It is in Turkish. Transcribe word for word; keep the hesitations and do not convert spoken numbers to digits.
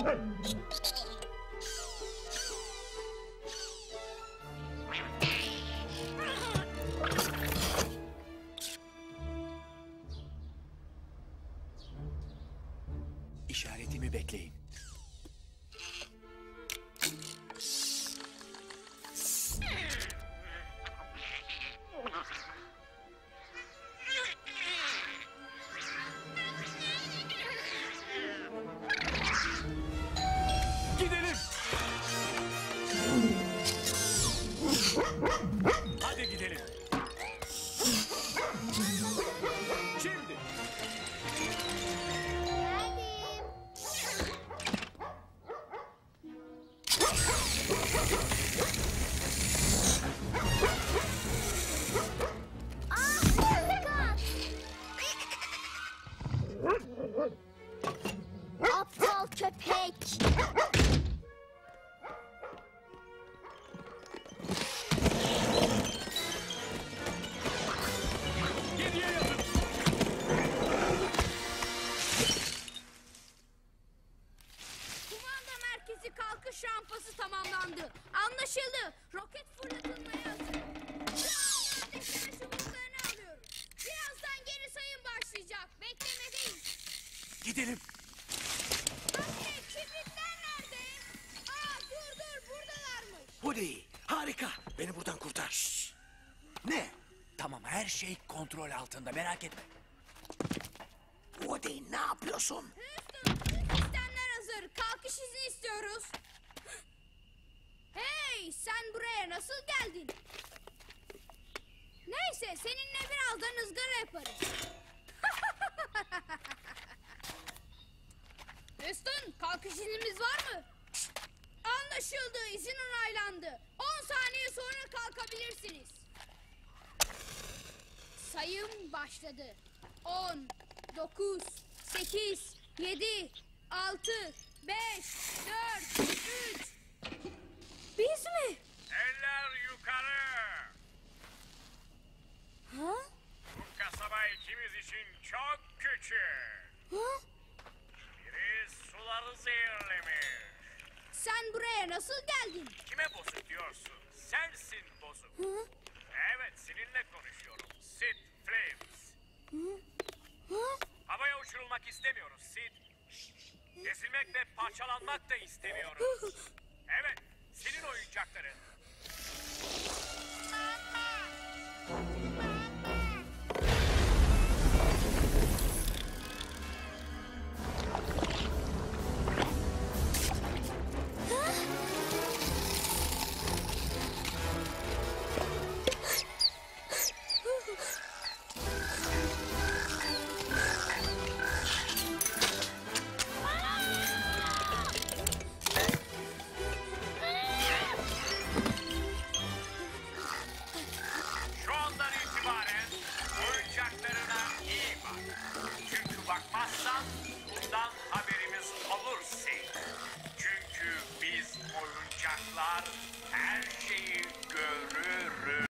İşaretimi bekleyin. Gidelim. Hadi gidelim. Şimdi. Aptal köpek. Geriye yatın. Kumanda merkezi kalkış rampası tamamlandı. Anlaşıldı. Roket fırlatılmaya hazır. Şu anda ateşleme çubuklarını alıyoruz. Birazdan geri sayım başlayacak. Beklemedeyiz. Gidelim. Roket, kibritler nerede? Aa dur dur buradalarmış. Woody, harika. Beni buradan kurtar. Şşş. Ne? Tamam, her şey kontrol altında, merak etme. Woody, ne yapıyorsun? Houston, sistemler hazır. Kalkış izni istiyoruz. Hey, sen buraya nasıl geldin? Neyse, seninle birazdan ızgara yaparız. Houston, kalkış iznimiz var mı? Anlaşıldı, izin onaylandı. On saniye sonra kalkabilirsiniz. Sayım başladı. On, dokuz, sekiz, yedi, altı, beş, dört, üç. Biz mi? Eller yukarı. Ha? Bu kasaba ikimiz için çok küçük. Ha? Biri suları zehirlemiş. Sen buraya nasıl geldin? Kime bozuk diyorsun? Sensin bozuk. Hı? Evet, seninle konuşuyorum. Sid Flames. Hı? Hı? Havaya uçurulmak istemiyoruz Sid. Ezilmek ve parçalanmak da istemiyoruz. Evet, senin oyuncakların.